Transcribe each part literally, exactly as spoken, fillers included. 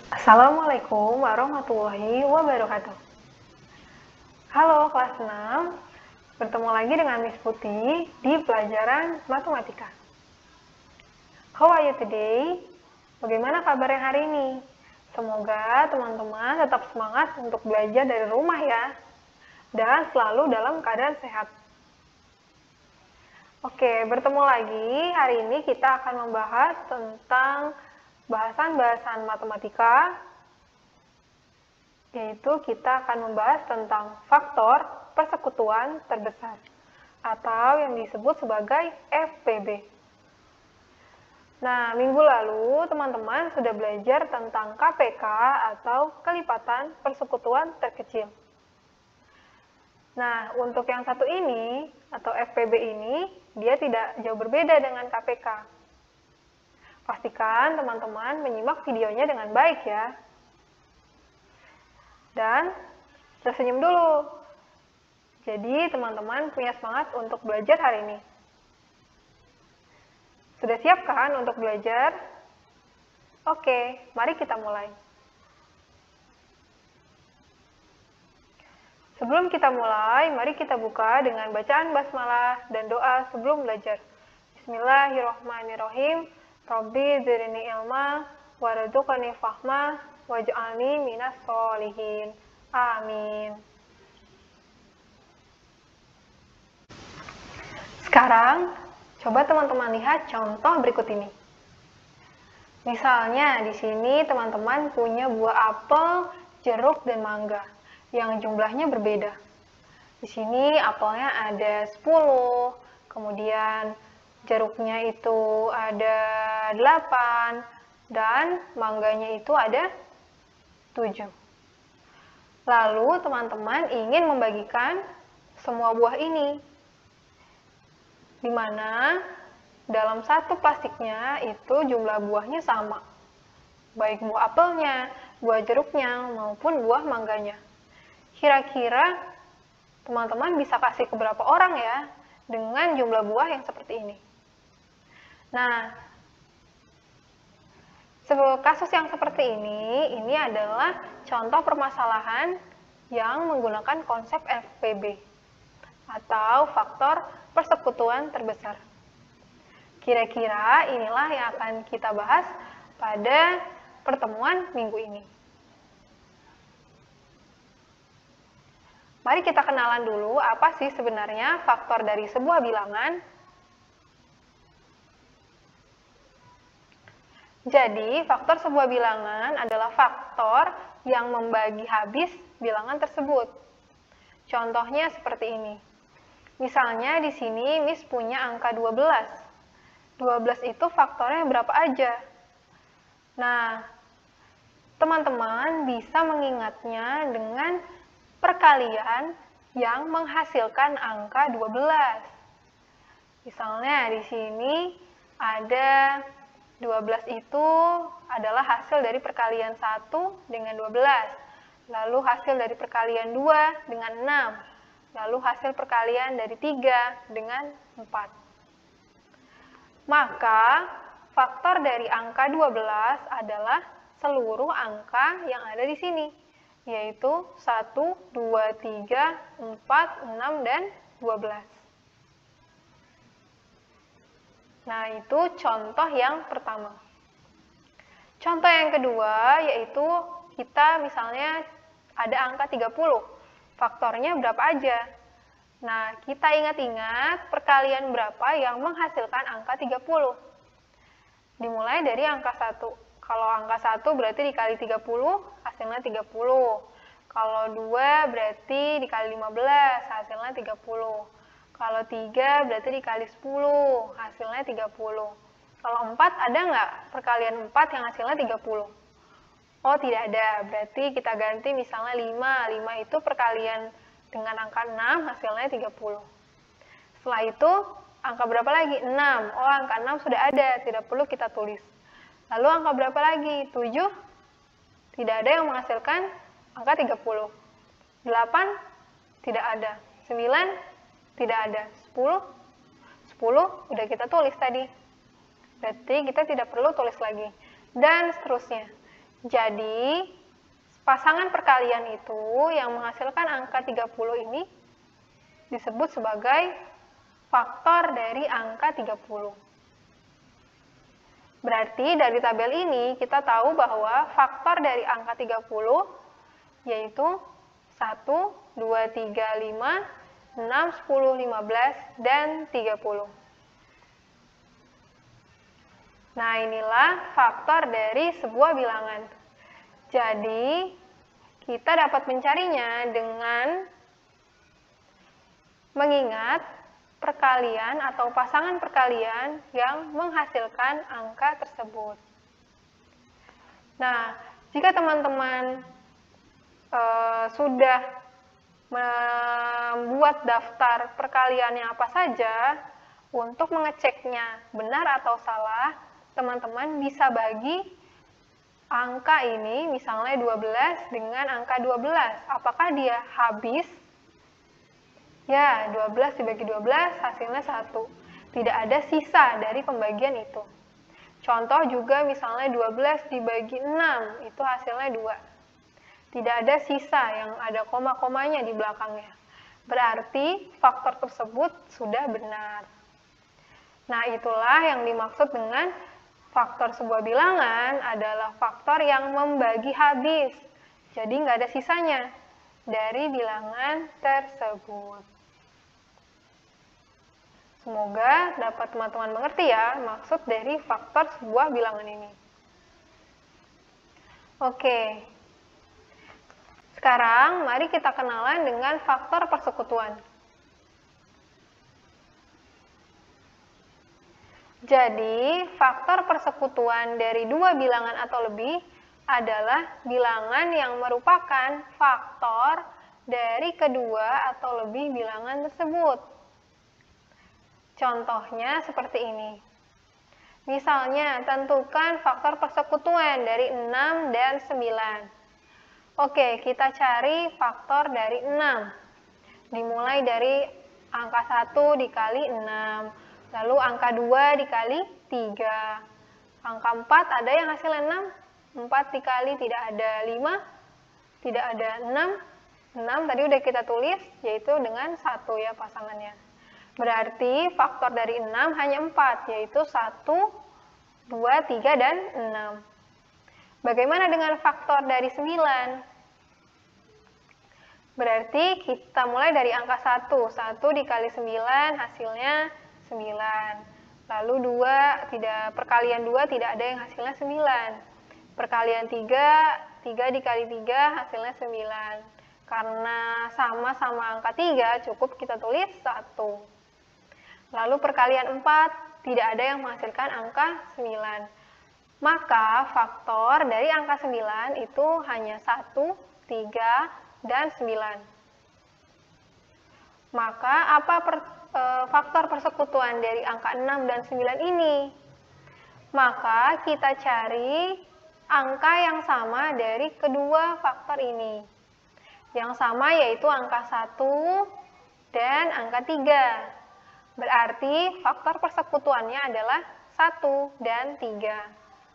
Assalamualaikum warahmatullahi wabarakatuh. Halo kelas enam, bertemu lagi dengan Miss Putih di pelajaran matematika. How are you today? Bagaimana kabarnya hari ini? Semoga teman-teman tetap semangat untuk belajar dari rumah ya, dan selalu dalam keadaan sehat. Oke, bertemu lagi. Hari ini kita akan membahas tentang bahasan-bahasan matematika, yaitu kita akan membahas tentang faktor persekutuan terbesar, atau yang disebut sebagai F P B. Nah, minggu lalu teman-teman sudah belajar tentang K P K atau kelipatan persekutuan terkecil. Nah, untuk yang satu ini, atau F P B ini, dia tidak jauh berbeda dengan K P K. Pastikan teman-teman menyimak videonya dengan baik ya. Dan tersenyum dulu. Jadi teman-teman punya semangat untuk belajar hari ini. Sudah siap kan untuk belajar? Oke, mari kita mulai. Sebelum kita mulai, mari kita buka dengan bacaan basmalah dan doa sebelum belajar. Bismillahirrahmanirrahim. Rabbi zidni ilma warzuqni fahma waj'alni minas sholihin. Amin. Sekarang, coba teman-teman lihat contoh berikut ini. Misalnya, di sini teman-teman punya buah apel, jeruk, dan mangga yang jumlahnya berbeda. Di sini apelnya ada sepuluh, kemudian jeruknya itu ada delapan, dan mangganya itu ada tujuh. Lalu teman-teman ingin membagikan semua buah ini, di mana dalam satu plastiknya itu jumlah buahnya sama, baik buah apelnya, buah jeruknya, maupun buah mangganya. Kira-kira teman-teman bisa kasih ke berapa orang ya dengan jumlah buah yang seperti ini? Nah, kasus yang seperti ini, ini adalah contoh permasalahan yang menggunakan konsep F P B atau faktor persekutuan terbesar. Kira-kira inilah yang akan kita bahas pada pertemuan minggu ini. Mari kita kenalan dulu apa sih sebenarnya faktor dari sebuah bilangan. Jadi, faktor sebuah bilangan adalah faktor yang membagi habis bilangan tersebut. Contohnya seperti ini. Misalnya di sini Miss punya angka dua belas. dua belas itu faktornya berapa aja? Nah, teman-teman bisa mengingatnya dengan perkalian yang menghasilkan angka dua belas. Misalnya di sini ada dua belas itu adalah hasil dari perkalian satu dengan dua belas. Lalu hasil dari perkalian dua dengan enam. Lalu hasil perkalian dari tiga dengan empat. Maka faktor dari angka dua belas adalah seluruh angka yang ada di sini, yaitu satu, dua, tiga, empat, enam, dan dua belas. Nah, itu contoh yang pertama. Contoh yang kedua, yaitu kita misalnya ada angka tiga puluh. Faktornya berapa aja? Nah, kita ingat-ingat perkalian berapa yang menghasilkan angka tiga puluh. Dimulai dari angka satu. Kalau angka satu berarti dikali tiga puluh, hasilnya tiga puluh. Kalau dua berarti dikali lima belas, hasilnya tiga puluh. Kalau tiga berarti dikali sepuluh, hasilnya tiga puluh. Kalau empat ada nggak perkalian empat yang hasilnya tiga puluh? Oh, tidak ada. Berarti kita ganti misalnya lima. lima itu perkalian dengan angka enam, hasilnya tiga puluh. Setelah itu, angka berapa lagi? enam. Oh, angka enam sudah ada, tidak perlu kita tulis. Lalu angka berapa lagi? tujuh. Tidak ada yang menghasilkan angka tiga puluh. delapan tidak ada. sembilan tidak ada. sepuluh, sepuluh udah kita tulis tadi. Berarti kita tidak perlu tulis lagi. Dan seterusnya. Jadi, pasangan perkalian itu yang menghasilkan angka tiga puluh ini disebut sebagai faktor dari angka tiga puluh. Berarti dari tabel ini kita tahu bahwa faktor dari angka tiga puluh yaitu satu, dua, tiga, lima, enam, sepuluh, lima belas, dan tiga puluh. Nah, inilah faktor dari sebuah bilangan. Jadi, kita dapat mencarinya dengan mengingat perkalian atau pasangan perkalian yang menghasilkan angka tersebut. Nah, jika teman-teman e, sudah membuat daftar perkaliannya apa saja, untuk mengeceknya benar atau salah, teman-teman bisa bagi angka ini, misalnya dua belas dengan angka dua belas. Apakah dia habis? Ya, dua belas dibagi dua belas hasilnya satu. Tidak ada sisa dari pembagian itu. Contoh juga misalnya dua belas dibagi enam, itu hasilnya dua. Tidak ada sisa yang ada koma-komanya di belakangnya. Berarti faktor tersebut sudah benar. Nah, itulah yang dimaksud dengan faktor sebuah bilangan adalah faktor yang membagi habis. Jadi nggak ada sisanya dari bilangan tersebut. Semoga dapat teman-teman mengerti ya maksud dari faktor sebuah bilangan ini. Oke. Sekarang mari kita kenalan dengan faktor persekutuan. Jadi, faktor persekutuan dari dua bilangan atau lebih adalah bilangan yang merupakan faktor dari kedua atau lebih bilangan tersebut. Contohnya seperti ini. Misalnya, tentukan faktor persekutuan dari enam dan sembilan. Oke, kita cari faktor dari enam. Dimulai dari angka satu dikali enam. Lalu angka dua dikali tiga. Angka empat ada yang hasilnya enam. empat dikali tidak ada lima. Tidak ada enam. enam tadi udah kita tulis, yaitu dengan satu ya pasangannya. Berarti faktor dari enam hanya empat, yaitu satu, dua, tiga, dan enam. Bagaimana dengan faktor dari sembilan? Berarti kita mulai dari angka satu. satu dikali sembilan hasilnya sembilan. Lalu dua, tidak, perkalian dua tidak ada yang hasilnya sembilan. Perkalian tiga, tiga dikali tiga hasilnya sembilan. Karena sama-sama angka tiga, cukup kita tulis satu. Lalu perkalian empat, tidak ada yang menghasilkan angka sembilan. Maka faktor dari angka sembilan itu hanya satu, tiga, dan sembilan. Maka apa per, e, faktor persekutuan dari angka enam dan sembilan ini? Maka kita cari angka yang sama dari kedua faktor ini. Yang sama yaitu angka satu dan angka tiga. Berarti faktor persekutuannya adalah satu dan tiga.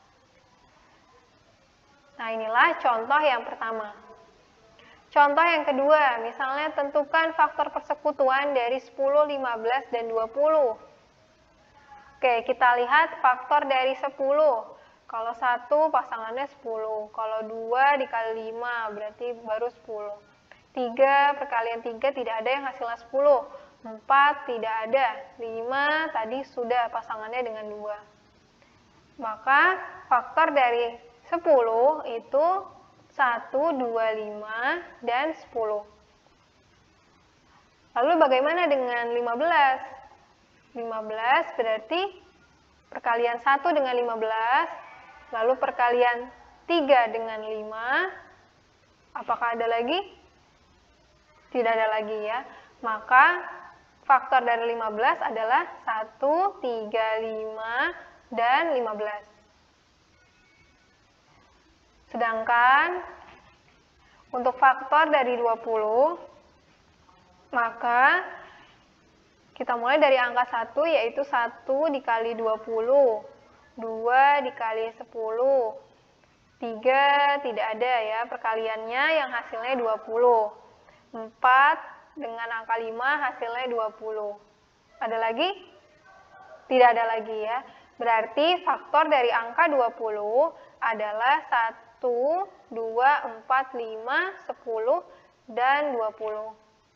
Nah, inilah contoh yang pertama. Contoh yang kedua, misalnya tentukan faktor persekutuan dari sepuluh, lima belas, dan dua puluh. Oke, kita lihat faktor dari sepuluh. Kalau satu pasangannya sepuluh. Kalau dua dikali lima berarti baru sepuluh. tiga perkalian tiga tidak ada yang hasilnya sepuluh. empat tidak ada, lima tadi sudah pasangannya dengan dua. Maka faktor dari sepuluh itu satu, dua, lima, dan sepuluh. Lalu bagaimana dengan lima belas? lima belas berarti perkalian satu dengan lima belas, lalu perkalian tiga dengan lima. Apakah ada lagi? Tidak ada lagi ya. Maka faktor dari lima belas adalah satu, tiga, lima, dan lima belas. Sedangkan untuk faktor dari dua puluh, maka kita mulai dari angka satu yaitu satu dikali dua puluh, dua dikali sepuluh, tiga tidak ada ya, perkaliannya yang hasilnya dua puluh. empat dengan angka lima hasilnya dua puluh. Ada lagi? Tidak ada lagi ya. Berarti faktor dari angka dua puluh adalah satu, dua, empat, lima, sepuluh, dan dua puluh.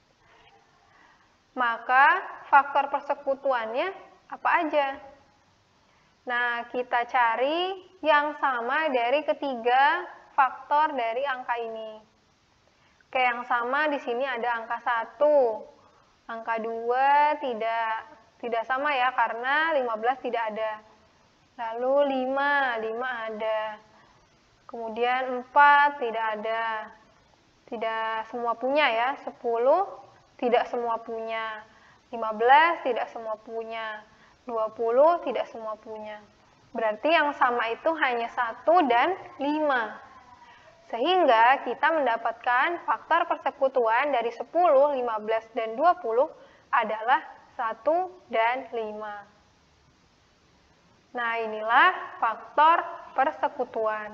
Maka faktor persekutuannya apa aja? Nah, kita cari yang sama dari ketiga faktor dari angka ini. Oke, yang sama di sini ada angka satu. Angka dua tidak tidak sama ya, karena lima belas tidak ada. Lalu lima, lima ada. Kemudian empat tidak ada. Tidak semua punya ya. sepuluh tidak semua punya. lima belas tidak semua punya. dua puluh tidak semua punya. Berarti yang sama itu hanya satu dan lima. Sehingga kita mendapatkan faktor persekutuan dari sepuluh, lima belas, dan dua puluh adalah satu dan lima. Nah, inilah faktor persekutuan.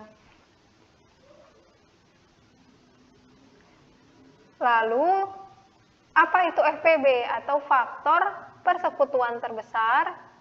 Lalu, apa itu F P B atau faktor persekutuan terbesar?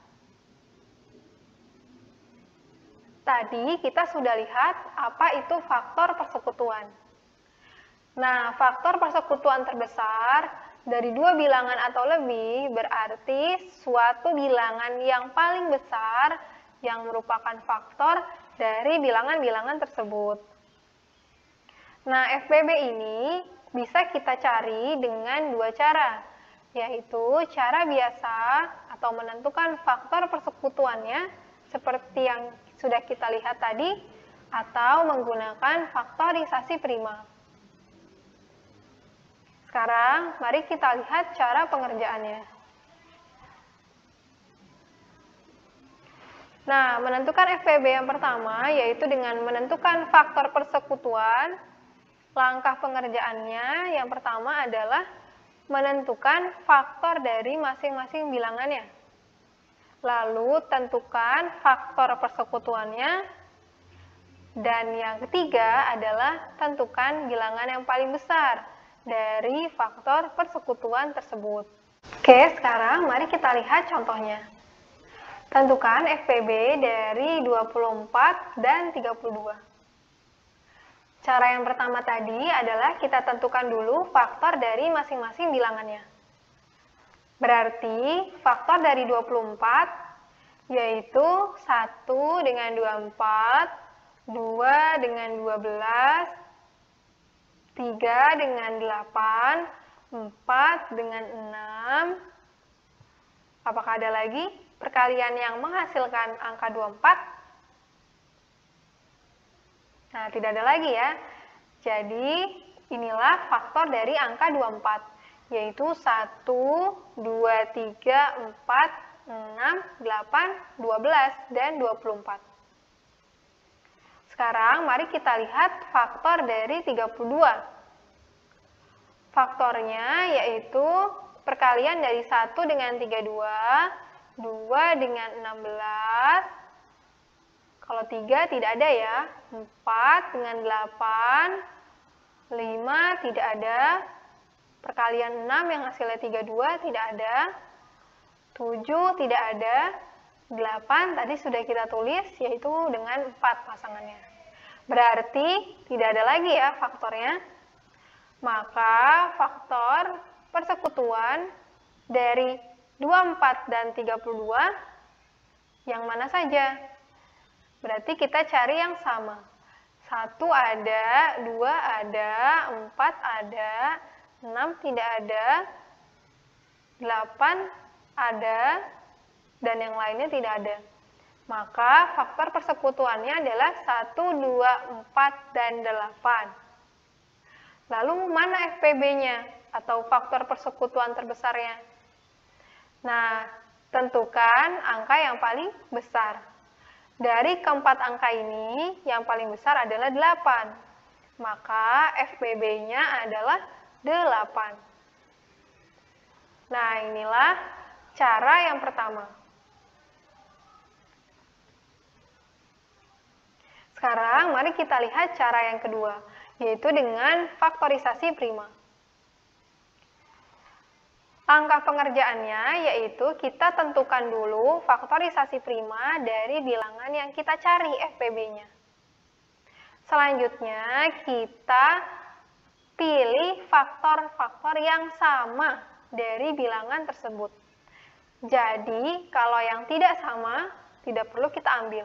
Tadi kita sudah lihat apa itu faktor persekutuan. Nah, faktor persekutuan terbesar dari dua bilangan atau lebih berarti suatu bilangan yang paling besar yang merupakan faktor dari bilangan-bilangan tersebut. Nah, F P B ini bisa kita cari dengan dua cara, yaitu cara biasa atau menentukan faktor persekutuannya seperti yang sudah kita lihat tadi, atau menggunakan faktorisasi prima. Sekarang, mari kita lihat cara pengerjaannya. Nah, menentukan F P B yang pertama, yaitu dengan menentukan faktor persekutuan. Langkah pengerjaannya yang pertama adalah menentukan faktor dari masing-masing bilangannya. Lalu tentukan faktor persekutuannya, dan yang ketiga adalah tentukan bilangan yang paling besar dari faktor persekutuan tersebut. Oke, sekarang mari kita lihat contohnya. Tentukan F P B dari dua puluh empat dan tiga puluh dua. Cara yang pertama tadi adalah kita tentukan dulu faktor dari masing-masing bilangannya. Berarti faktor dari dua puluh empat yaitu satu dengan dua puluh empat, dua dengan dua belas, tiga dengan delapan, empat dengan enam. Apakah ada lagi perkalian yang menghasilkan angka dua puluh empat? Nah, tidak ada lagi ya. Jadi, inilah faktor dari angka dua puluh empat. Yaitu satu, dua, tiga, empat, enam, delapan, dua belas, dan dua puluh empat. Sekarang mari kita lihat faktor dari tiga puluh dua. Faktornya yaitu perkalian dari satu dengan tiga puluh dua, dua dengan enam belas, kalau tiga tidak ada ya, empat dengan delapan, lima tidak ada, perkalian enam yang hasilnya tiga puluh dua tidak ada, tujuh tidak ada, delapan tadi sudah kita tulis yaitu dengan empat pasangannya. Berarti tidak ada lagi ya faktornya. Maka faktor persekutuan dari dua puluh empat dan tiga puluh dua yang mana saja? Berarti kita cari yang sama. satu ada, dua ada, empat ada, enam tidak ada, delapan ada, dan yang lainnya tidak ada. Maka faktor persekutuannya adalah satu, dua, empat, dan delapan. Lalu mana F P B-nya atau faktor persekutuan terbesarnya? Nah, tentukan angka yang paling besar. Dari keempat angka ini, yang paling besar adalah delapan. Maka F P B-nya adalah delapan. Nah, inilah cara yang pertama. Sekarang mari kita lihat cara yang kedua, yaitu dengan faktorisasi prima. Langkah pengerjaannya yaitu kita tentukan dulu faktorisasi prima dari bilangan yang kita cari F P B-nya. Selanjutnya kita pilih faktor-faktor yang sama dari bilangan tersebut. Jadi kalau yang tidak sama tidak perlu kita ambil.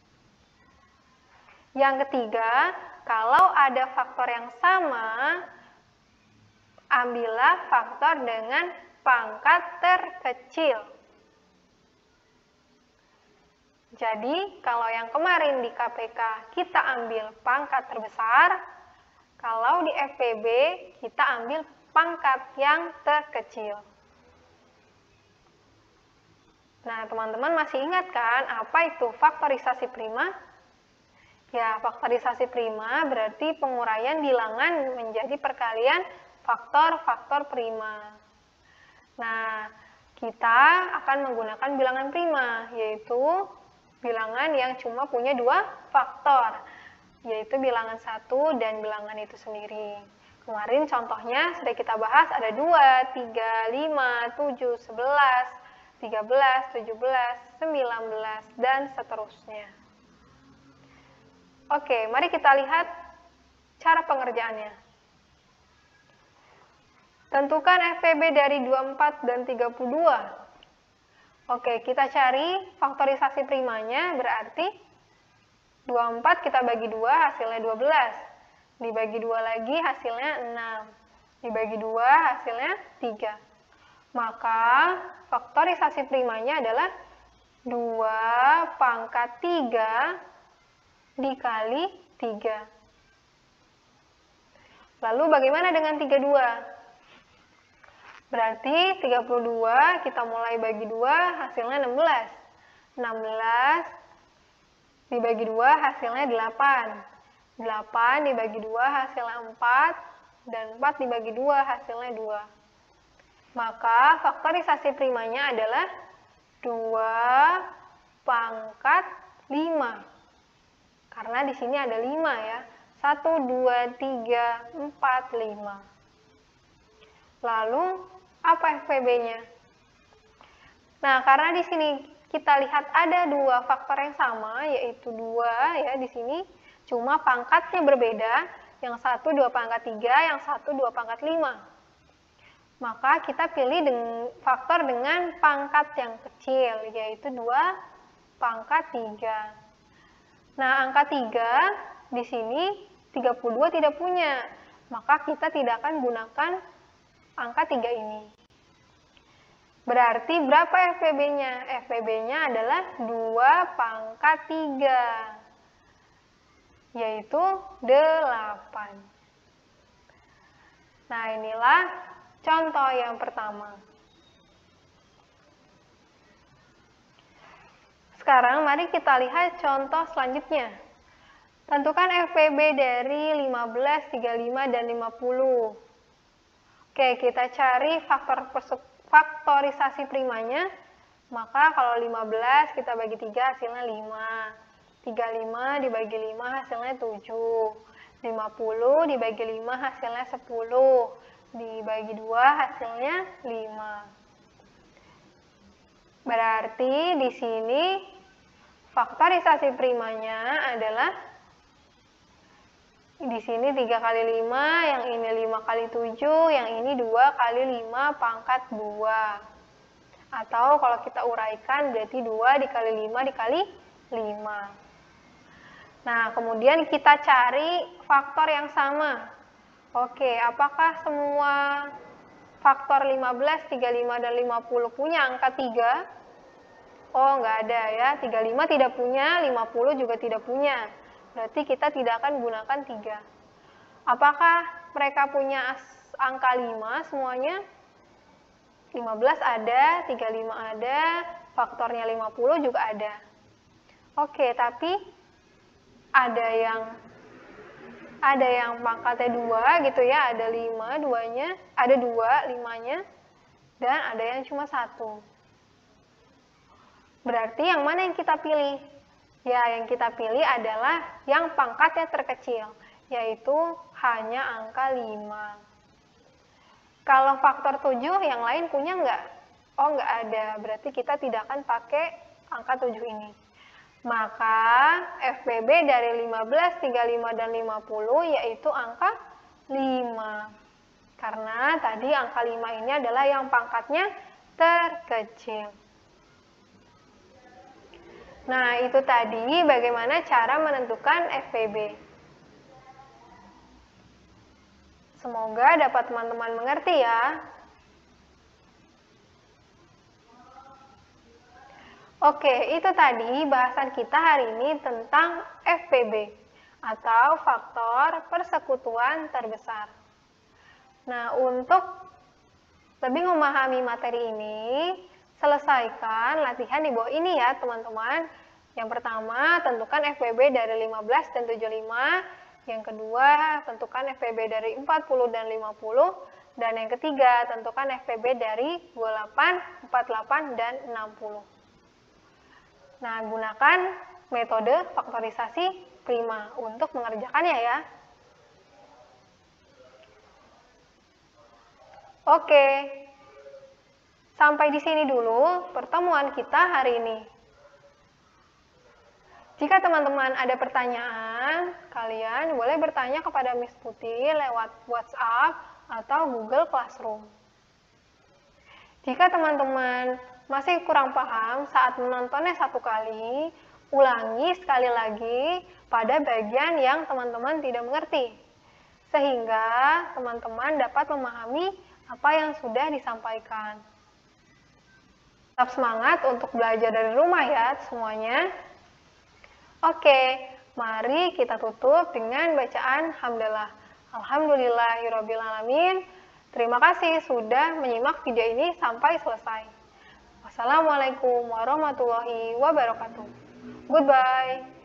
Yang ketiga, kalau ada faktor yang sama, ambillah faktor dengan pangkat terkecil. Jadi, kalau yang kemarin di K P K kita ambil pangkat terbesar, kalau di F P B kita ambil pangkat yang terkecil. Nah, teman-teman masih ingat kan apa itu faktorisasi prima? Ya, faktorisasi prima berarti penguraian bilangan menjadi perkalian faktor-faktor prima. Nah, kita akan menggunakan bilangan prima, yaitu bilangan yang cuma punya dua faktor, yaitu bilangan satu dan bilangan itu sendiri. Kemarin contohnya sudah kita bahas ada dua, tiga, lima, tujuh, sebelas, tiga belas, tujuh belas, sembilan belas, dan seterusnya. Oke, mari kita lihat cara pengerjaannya. Tentukan F P B dari dua puluh empat dan tiga puluh dua. Oke, kita cari faktorisasi primanya, berarti dua puluh empat kita bagi dua, hasilnya dua belas. Dibagi dua lagi, hasilnya enam. Dibagi dua, hasilnya tiga. Maka, faktorisasi primanya adalah dua pangkat tiga dikali tiga. Lalu bagaimana dengan tiga puluh dua? Berarti tiga puluh dua kita mulai bagi dua, hasilnya enam belas. enam belas dibagi dua, hasilnya delapan. delapan dibagi dua, hasilnya empat. Dan empat dibagi dua, hasilnya dua. Maka faktorisasi primanya adalah dua pangkat lima. Karena di sini ada lima ya. satu, dua, tiga, empat, lima. Lalu, apa F P B-nya? Nah, karena di sini kita lihat ada dua faktor yang sama, yaitu dua ya di sini, cuma pangkatnya berbeda, yang satu dua pangkat tiga, yang satu dua pangkat lima. Maka kita pilih dengan faktor dengan pangkat yang kecil, yaitu dua pangkat tiga. Nah, angka tiga di sini tiga puluh dua tidak punya, maka kita tidak akan gunakan angka tiga ini. Berarti berapa F P B-nya? F P B-nya adalah dua pangkat tiga, yaitu delapan. Nah, inilah contoh yang pertama. Sekarang mari kita lihat contoh selanjutnya. Tentukan F P B dari lima belas, tiga puluh lima, dan lima puluh. Oke, kita cari faktor faktorisasi primanya. Maka kalau lima belas kita bagi tiga, hasilnya lima. tiga puluh lima dibagi lima, hasilnya tujuh. lima puluh dibagi lima, hasilnya sepuluh. Dibagi dua, hasilnya lima. Berarti di sini faktorisasi primanya adalah di sini tiga kali lima, yang ini lima kali tujuh, yang ini dua kali lima pangkat dua. Atau kalau kita uraikan berarti dua dikali lima dikali lima. Nah, kemudian kita cari faktor yang sama. Oke, apakah semua faktor lima belas, tiga puluh lima, dan lima puluh punya angka tiga? Oh, nggak ada ya. tiga puluh lima tidak punya, lima puluh juga tidak punya. Berarti kita tidak akan gunakan tiga. Apakah mereka punya angka lima semuanya? lima belas ada, tiga puluh lima ada, faktornya lima puluh juga ada. Oke, tapi ada yang ada yang pangkatnya dua gitu ya, ada lima, duanya, ada dua, limanya, dan ada yang cuma satu. Berarti yang mana yang kita pilih? Ya, yang kita pilih adalah yang pangkatnya terkecil, yaitu hanya angka lima. Kalau faktor tujuh, yang lain punya nggak? Oh, nggak ada. Berarti kita tidak akan pakai angka tujuh ini. Maka F B B dari lima belas, tiga puluh lima, dan lima puluh yaitu angka lima. Karena tadi angka lima ini adalah yang pangkatnya terkecil. Nah, itu tadi bagaimana cara menentukan F B B. Semoga dapat teman-teman mengerti ya. Oke, itu tadi bahasan kita hari ini tentang F B B atau faktor persekutuan terbesar. Nah, untuk lebih memahami materi ini, selesaikan latihan di bawah ini ya teman-teman. Yang pertama, tentukan F B B dari lima belas dan tujuh puluh lima. Yang kedua, tentukan F B B dari empat puluh dan lima puluh. Dan yang ketiga, tentukan F B B dari dua puluh delapan, empat puluh delapan, dan enam puluh. Nah, gunakan metode faktorisasi prima untuk mengerjakannya ya. Oke, sampai di sini dulu pertemuan kita hari ini. Jika teman-teman ada pertanyaan, kalian boleh bertanya kepada Miss Putih lewat WhatsApp atau Google Classroom. Jika teman-teman masih kurang paham saat menontonnya satu kali, ulangi sekali lagi pada bagian yang teman-teman tidak mengerti, sehingga teman-teman dapat memahami apa yang sudah disampaikan. Tetap semangat untuk belajar dari rumah ya semuanya. Oke, mari kita tutup dengan bacaan hamdalah. Alhamdulillahirrabbilalamin. Terima kasih sudah menyimak video ini sampai selesai. Wassalamualaikum warahmatullahi wabarakatuh. Goodbye.